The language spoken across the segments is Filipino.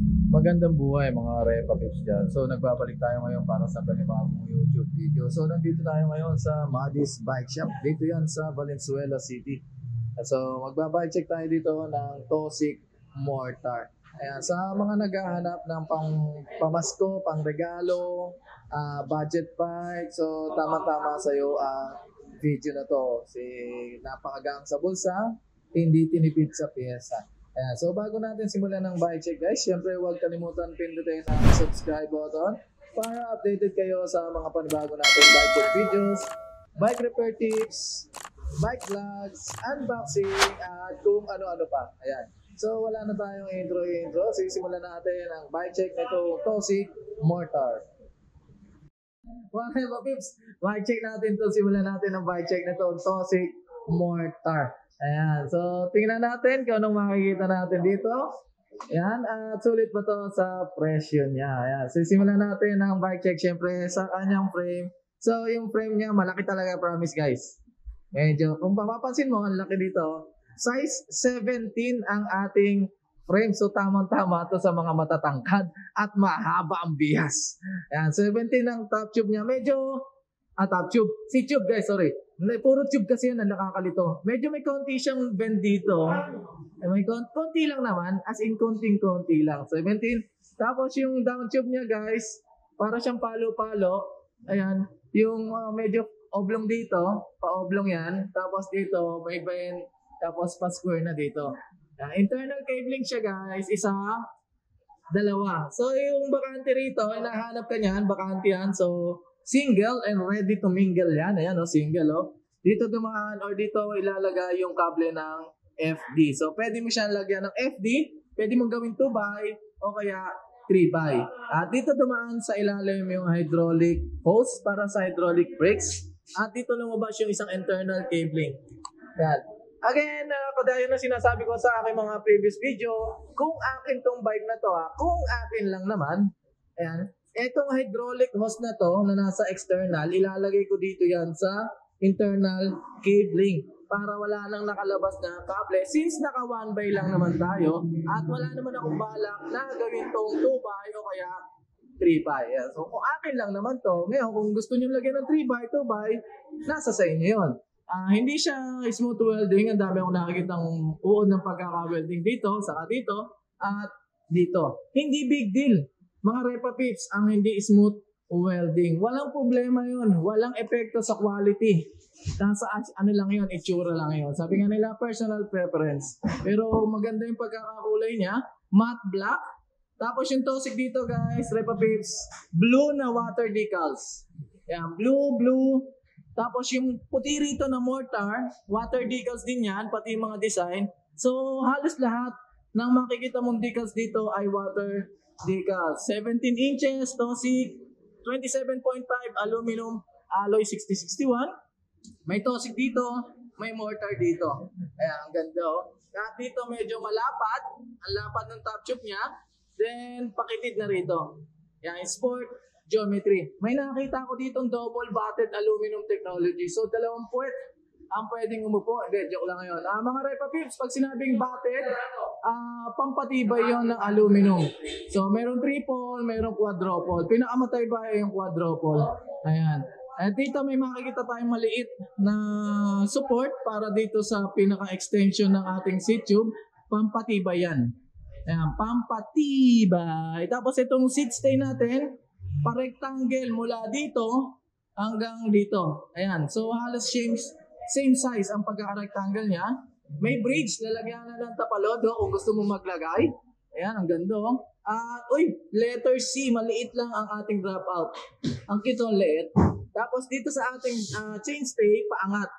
Magandang buhay mga Repa Pips dyan. So nagbabalik tayo ngayon para sa panibagong YouTube video. So nandito tayo ngayon sa Madis Bike Shop. Dito yan sa Valenzuela City. So magbabike check tayo dito ng Tosik Mortar. Ayan, sa mga naghahanap ng pamasko, pang regalo, budget bike. So tama-tama sa iyo video na to. Si napakagaan sa bulsa, hindi tinipid sa pyesa. Ayan, so bago natin simulan ng bike check guys, syempre huwag kalimutan pindutin ang subscribe button para updated kayo sa mga panibago natin bike check videos, bike repair tips, bike vlogs, unboxing, at kung ano-ano pa. Ayan. So wala na tayong intro. Sisimulan natin ang bike check nito Tosik Mortar. Okay mga pips, bike check natin to. Simulan natin ang bike check nito Tosik Mortar. Ayan, so tingnan natin kung anong makikita natin dito. Ayan, at sulit ba to sa presyo niya. Ayan, so simulan natin ang bike check syempre sa kanyang frame. So yung frame niya malaki talaga, promise guys. Medyo, kung papapansin mo, ang laki dito. Size 17 ang ating frame. So tamang-tama to sa mga matatangkad at mahaba ang bihas. Ayan, 17 ang top tube niya. Medyo, top tube. Si tube guys, sorry. Puro tube kasi yan ang nakakalito. Medyo may konti siyang bend dito. May konti lang naman. As in konting-konti lang. 17. Tapos yung down tube niya guys, para siyang palo-palo. Ayan. Yung medyo oblong dito. Pa-oblong yan. Tapos dito may bend. Tapos pa-square na dito. Internal cabling siya guys. Isa, dalawa. So yung bakante rito, hinahanap ka niyan. Bakante yan. So single and ready to mingle yan. Ayan o, single o. Dito dumaan or dito ilalagay yung kable ng FD. So pwede mo siyang lagyan ng FD. Pwede mong gawin 2x o kaya 3x. At dito dumaan sa ilalim yung hydraulic hose para sa hydraulic brakes. At dito lumabas yung isang internal cabling. Yan. Again, kagaya na sinasabi ko sa aking mga previous video, kung akin tong bike na to, kung akin lang naman, ayan, etong hydraulic hose na to na nasa external, ilalagay ko dito yan sa internal cabling para wala nang nakalabas na kable. Since naka 1x lang naman tayo at wala naman akong balak na gawin tong 2x o kaya 3x. Yeah. So kung akin lang naman to, ngayon kung gusto nyo lagyan ng 3x, 2x, nasa sa inyo yun. Hindi siya smooth welding. Ang dami akong nakikitang uod ng pagkaka-welding dito, saka dito, at dito. Hindi big deal. Mga Repa Pips, ang hindi smooth welding. Walang problema yun. Walang epekto sa quality. Nasa ano lang yun, itsura lang yun. Sabi nga nila, personal preference. Pero maganda yung pagkakakulay niya. Matte black. Tapos yung Tosik dito guys, Repa Pips, blue na water decals. Yan, blue. Tapos yung puti rito na mortar, water decals din yan, pati yung mga design. So halos lahat ng makikita mong decals dito ay water decals. 17 inches, Tosik, 27.5 aluminum alloy 6061. May Tosik dito, may mortar dito. Ayan, ang ganda oh. At dito medyo malapad, ang lapad ng top tube niya. Then pakitid na rito. Ayan, sport geometry. May nakita ko ditong double batted aluminum technology. So dalawang puwet ang pwedeng umupo. Hindi, joke lang ngayon. Mga Repa Pips, pag sinabing batted, pampatibay yon ng aluminum. So meron triple, meron quadruple. Pinakamatibay yung quadruple. Ayan. At dito may makikita tayong maliit na support para dito sa pinaka-extension ng ating seat tube. Pampatibay yan. Ayan, pampatibay. Tapos itong seat stay natin, pa-rectangle mula dito hanggang dito. Ayan. So halos same size ang pagkaka-rectangle niya. May bridge, lalagyan na ng tapalodo kung gusto mo maglagay. Ayan, ang ganda oh. Letter C, maliit lang ang ating dropout. Ang cute ang liit. Tapos dito sa ating chainstay, paangat.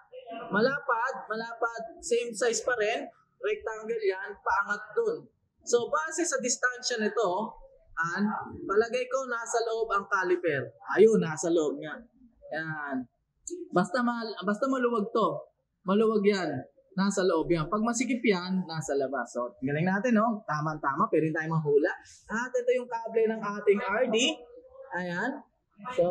Malapad, same size pa rin. Rectangle yan, paangat dun. So base sa distansya nito, palagay ko nasa loob ang caliper. Ayun, nasa loob niya. Yan. Basta maluwag to. Maluwag yan. Nasa loob yan. Pag masikip yan, nasa labas. So, galing natin, no? Tama-tama, pero hindi tayo mahula. At ito yung kable ng ating RD. Ayan. So,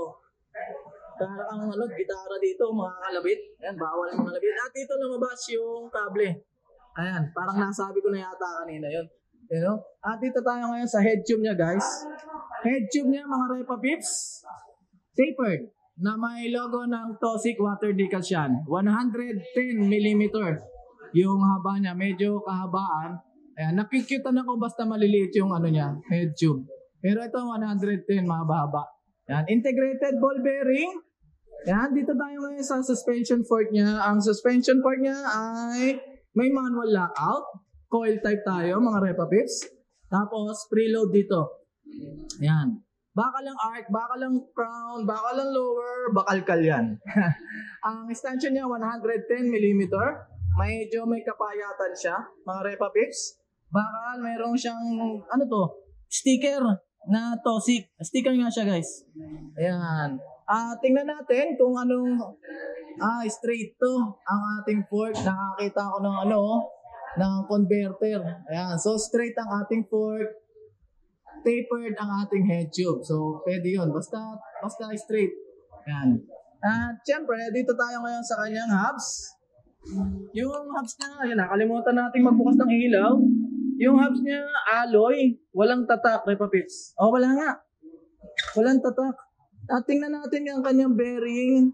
parang gitara dito, mga kalabit. Ayan, bawal yung mga kalabit. At dito lumabas yung kable. Ayan, parang nasabi ko na yata kanina yun. You know? At dito tayo ngayon sa head tube niya, guys. Head tube niya, mga Repa Pips, tapered na may logo ng Tosic water decal yan. 110 mm yung haba niya, medyo kahabaan. Ayan, nakikitan ako basta maliliit yung ano niya, head tube. Pero ito 110 mahaba-haba. Ayan, integrated ball bearing. Ayan, dito tayo ngayon sa suspension fork niya. Ang suspension fork niya ay may manual lockout. Coil type tayo, mga Repa Pips. Tapos preload dito. Ayan. Baka lang arc, baka lang crown, baka lang lower, bakalkal yan. Ang stanchion niya 110 mm. Medyo may kapayatan siya, mga Repa Pips. Baka mayroong siyang, ano to, sticker na Tosic. Sticker nga siya, guys. Ayan. Tingnan natin kung anong, straight to ang ating fork. Nakakita ko ng ng converter. Ayan. So, straight ang ating fork. Tapered ang ating head tube. So, pwede yun. Basta straight. Ayan. At syempre, dito tayo ngayon sa kanyang hubs. Yung hubs niya, ayan, nakalimutan natin magbukas ng ilaw. Yung hubs niya, alloy. Walang tatak, Repa Pips. Wala nga. Walang tatak. At tingnan natin yung kanyang bearing.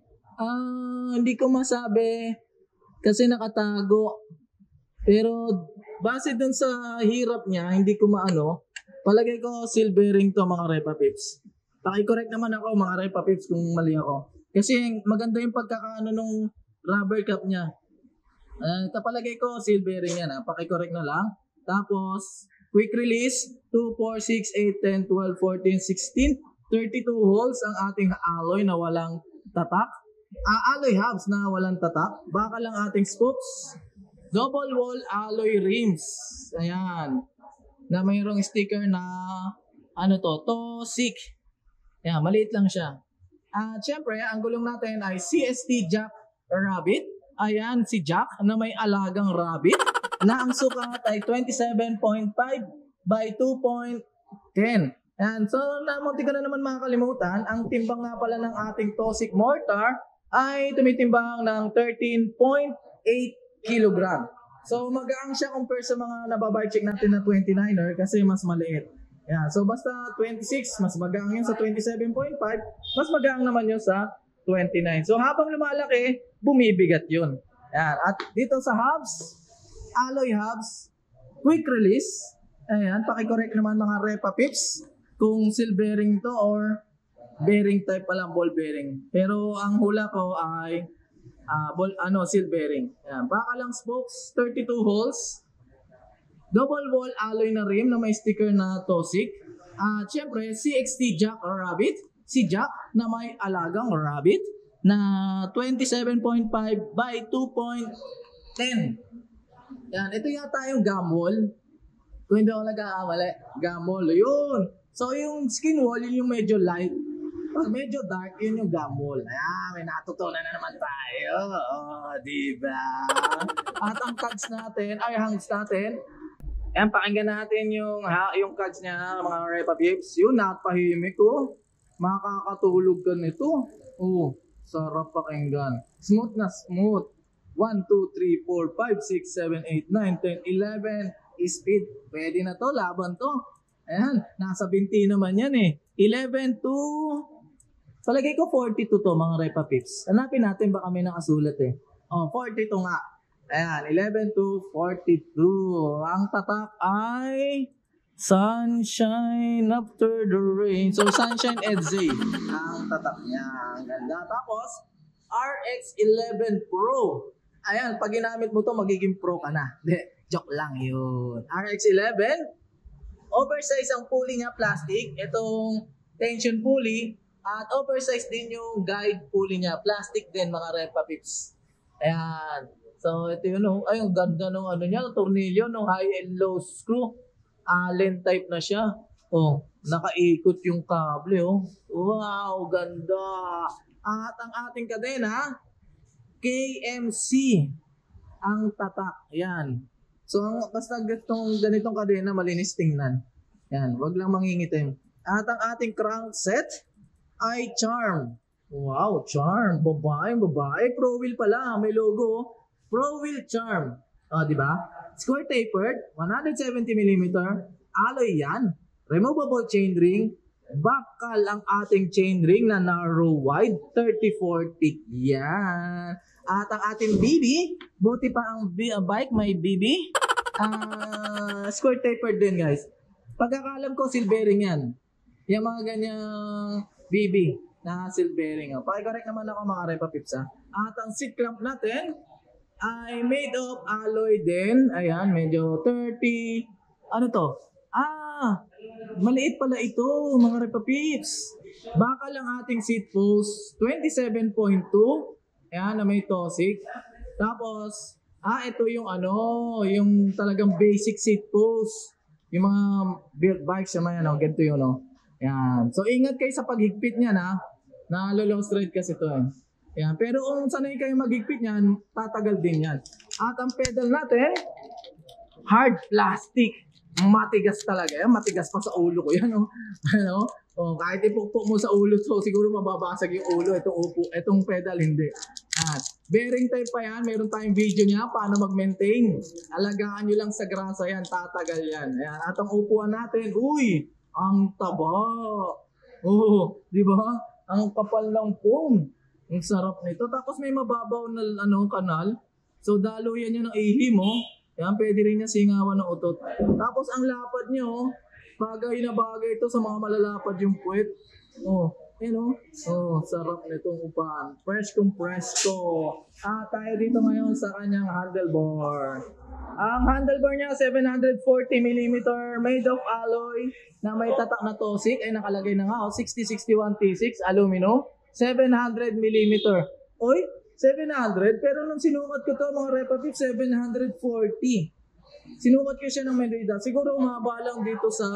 Hindi ko masabi kasi nakatago. Pero base dun sa hirap niya, hindi ko maano. Palagay ko seal bearing to, mga Repa Pips. Paki-correct naman ako, mga Repa Pips, kung mali ako. Kasi maganda yung pagkakaano nung rubber cap niya. Palagay ko seal bearing yan. Paki-correct na lang. Tapos quick release 2, 4, 6, 8, 10, 12, 14, 16, 32 holes ang ating alloy na walang tatak. Alloy hubs na walang tatak. Baka lang ating spokes. Double wall alloy rims. Ayan. Na mayroong sticker na Tosic. Ayan, maliit lang siya. At syempre, ang gulong natin ay CST Jack Rabbit. Ayan, si Jack na may alagang rabbit na ang sukat ay 27.5 by 2.10. Ayan, so namunti ko na naman makakalimutan, ang timbang nga pala ng ating Tosic mortar ay tumitimbang ng 13.8 kg. So magaang siya compare sa mga nababar check natin na 29er kasi mas maliit. Yan. So basta 26, mas magaang yun sa 27.5, mas magaang naman yun sa 29. So habang lumalaki, bumibigat yun. Yan. At dito sa hubs, alloy hubs, quick release. Ayan, paki-correct naman, mga Repa Pips, kung seal bearing to or bearing type pa lang, ball bearing. Pero ang hula ko ay seal bearing. Ayan. Baka lang spokes, 32 holes. Double wall alloy na rim na may sticker na Tosic. Siyempre, CXT Jack or Rabbit. Si Jack na may alagang rabbit na 27.5 by 2.10. Yan, ito yata yung gum wall. Kung hindi ako nag-aamali, gum wall. Yun. So yung skin wall, yun yung medyo light. Pag medyo dark, yun yung gum wall. May natutunan na naman tayo. Diba? At ang cards natin, hangs natin. Ayan, pakinggan natin yung cards niya, mga Repa Pips. Yun, napahimik ko. Makakatulog ka nito. Sarap pakinggan. Smooth na smooth. 1, 2, 3, 4, 5, 6, 7, 8, 9, 10, 11. Speed. Pwede na to, laban to. Ayan, nasa 20 naman yan eh. 11 to... Palagay ko 42 to, mga Repa Pips. Hanapin natin, baka may nakasulat eh. 42 nga. Ayan, 11 to 42. Ang tatak ay Sunshine After the Rain. So, Sunshine Edze ang tatak niya. Ang ganda. Tapos, RX11 Pro. Ayan, pag ginamit mo to, magiging pro ka na. Joke lang yun. RX11. Oversize ang pulley niya, plastic. Itong tension pulley. At oversize din yung guide pulley niya. Plastic din, mga Repa Pips. Ayan. So, ito yun. Ay, ang ganda ng tornilyo, ng high and low screw. Allen type na siya. Nakaikot yung kable. Wow, ganda. At ang ating kadena, KMC ang tatak. Ayan. So, basta ganitong kadena, malinis tingnan. Ayan, wag lang mangingitim. At ang ating crankset ay Charm. Wow, Charm. Babae. Pro wheel pala. May logo. Pro wheel Charm. Di ba? Square tapered, 170mm, alloy yan. Removable chainring, bakal ang ating chainring na narrow wide, 30-40. Yan. At ang ating BB, buti pa ang bike may BB. Square tapered din guys. Pagkakalam ko, silvering yan. Yung mga ganyang BB na silvering. Pakicorrect naman ako mga Repa Pips ha. At ang seat clamp natin ay made of alloy din. Ayan, medyo 30. Ano to? Maliit pala ito mga Repa Pips. Bakal ang ating seat post, 27.2. Ayan, na may TOSIC. Tapos, ito yung yung talagang basic seat post. Yung mga built bikes naman yan, ganito yun, Yan. So, ingat kayo sa paghigpit niyan, na low straight kasi ito, Yan. Pero kung sanay kayo maghigpit niyan, tatagal din yan. At ang pedal natin, hard plastic. Matigas talaga yan. Matigas pa sa ulo ko yan, kahit ipukpok mo sa ulo to, siguro mababasag yung ulo. Itong pedal, hindi. At bearing type pa yan. Meron tayong video niya paano mag-maintain. Alagaan nyo lang sa grasa yan. Tatagal yan. Ayan. At ang upuan natin, ang taba. Di ba? Ang kapal ng foam. Ang sarap nito. Tapos may mababaw na kanal. So dalo yan yung ihi mo. Yan, pwede rin niya singawan ng utot. Tapos ang lapad nyo, bagay na bagay ito sa mga malalapad yung puwet. Sarap nitong upahan. Fresh kung presko. Tayo dito ngayon sa kanyang handlebar. Ang handlebar niya, 740mm, made of alloy, na may tatak na TOSIC, ay nakalagay na nga, 6061 T6, aluminum, 700mm. 700, pero nung sinukat ko to mga Repa Pips, 740. Sinukat ko siya ng medida. Siguro umaba lang dito sa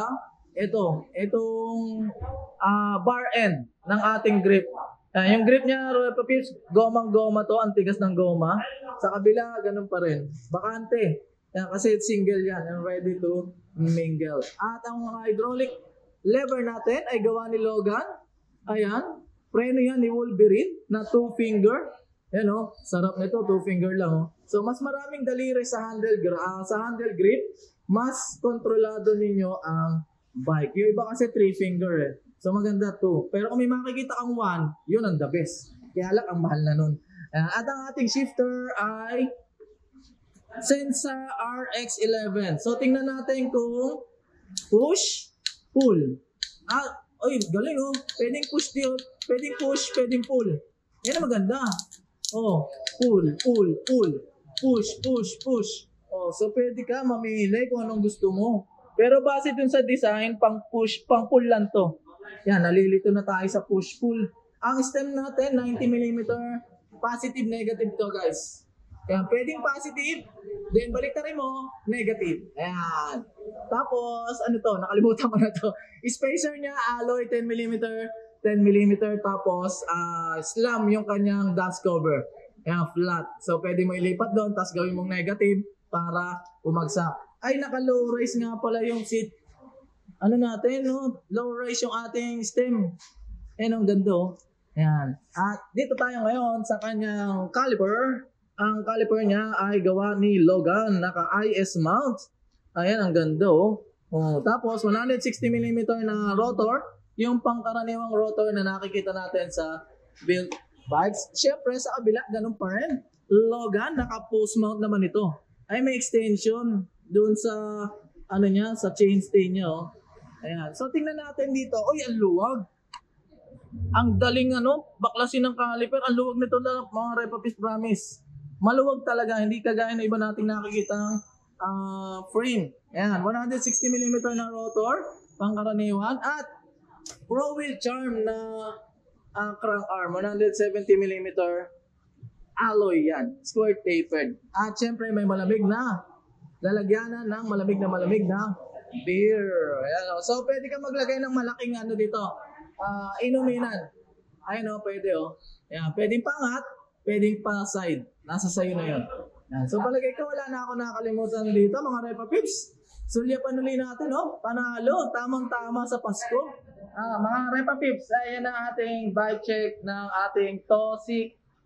itong bar end ng ating grip. Yung grip niya, Repa Pips, gomang-goma to, ang tigas ng goma. Sa kabila, ganun pa rin. Bakante. Kasi single yan and ready to mingle. At ang mga hydraulic lever natin ay gawa ni Logan. Ayan. Preno yan ni Wolverine na 2-finger. Sarap nito, 2-finger lang. So, mas maraming daliri sa handle grip, mas kontrolado ninyo ang bike. Yung iba kasi 3-finger So, maganda 2. Pero kung may makikita kang 1, yun ang the best. Kaya lang, ang mahal na nun. At ang ating shifter ay Sensa RX11. So, tingnan natin kung push, pull. Galing Pwedeng push dito, pwedeng push, pwedeng pull. Yan ang maganda. Pull, pull, pull. Push, push, push. So pwede ka mamili kung anong gusto mo. Pero base dun sa design, pang push, pang pull lang to. Yan, nalilito na tayo sa push, pull. Ang stem natin, 90mm. Positive, negative to guys. Yan, pwedeng positive. Then baliktarin mo, negative. Ayan. Tapos, nakalimutan ko na to. Spacer niya, alloy, 10mm. 10mm, tapos slam yung kanyang dust cover. Ayan, flat. So, pwede mo ilipat doon, tapos gawin mong negative para umagsak. Ay, naka-low rise nga pala yung seat. Low rise yung ating stem. Ayan, ang ganda. Ayan. At dito tayo ngayon sa kanyang caliper. Ang caliper niya ay gawa ni Logan. Naka-IS mount. Ayan, ang ganda. Tapos, 160mm na rotor. Yung pangkaraniwang rotor na nakikita natin sa built bikes. Siyempre, sa kabila, ganun pa rin. Logan, naka-post mount naman ito. Ay, may extension doon sa, sa chainstay niya, Ayan. So, tingnan natin dito. Ang luwag. Ang daling, baklasin ng caliper. Ang luwag nito na, mga Repa Pips, promise. Maluwag talaga. Hindi kagaya na iba nating nakikitang frame. Ayan. 160mm na rotor, pangkaraniwan. At Pro Wheel Charm na crank arm, 170mm alloy yan, square tapered. At syempre may malamig na lalagyanan ng malamig na beer. Ayan, so pwede ka maglagay ng malaking dito, inuminan. Ayan pwede Ayan, pwedeng pangat, pwedeng pa side. Nasa sayo na yun. Ayan, so palagay ko wala na ako nakalimutan dito mga Repa Pips. Sulyapan ulit natin panalo, tamang-tama sa Pasko. Mga Repa Pips, ayan ang ating bike check ng ating TOSIC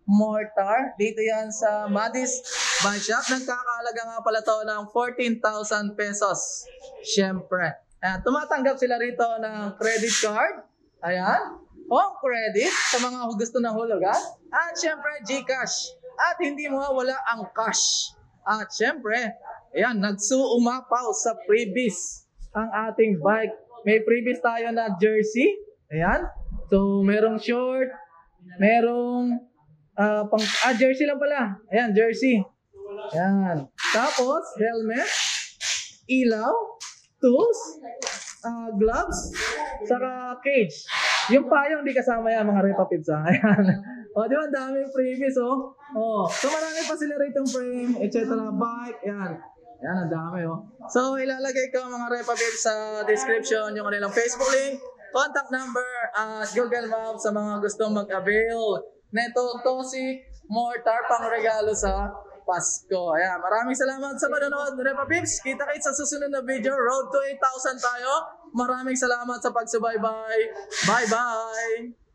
mortar. Dito yan sa Madis Bike Shop. Nagkakaalaga nga pala to ng 14,000 pesos. Siyempre. Ayan, tumatanggap sila rito ng credit card. Ayan. Home credit sa mga gusto ng hulugan. At siyempre, GCash. At hindi mawawala ang cash. At siyempre, ayan, nagsuumapaw sa freebies ang ating bike. May freebies tayo na jersey. Ayan. So, merong short. Merong jersey lang pala. Ayan, jersey. Ayan. Tapos, helmet, ilaw, tools, gloves, saka cage. Yung payong di kasama yan, mga Repa Pips. Ayan. O, di ba? Ang daming freebies, oh. Oh. So, marami pa sila rito frame, etc. Bike. Ayan. Ayan, ang dami, oh. So, ilalagay ko, mga Repa Pips, sa description yung kanilang Facebook link, contact number, at Google Maps sa mga gustong mag-avail neto Toxic Mortar pang regalo sa Pasko. Ayan, maraming salamat sa panonood, Repa Pips. Kita-kits sa susunod na video. Road to 8,000 tayo. Maraming salamat sa pagsubaybay. Bye-bye!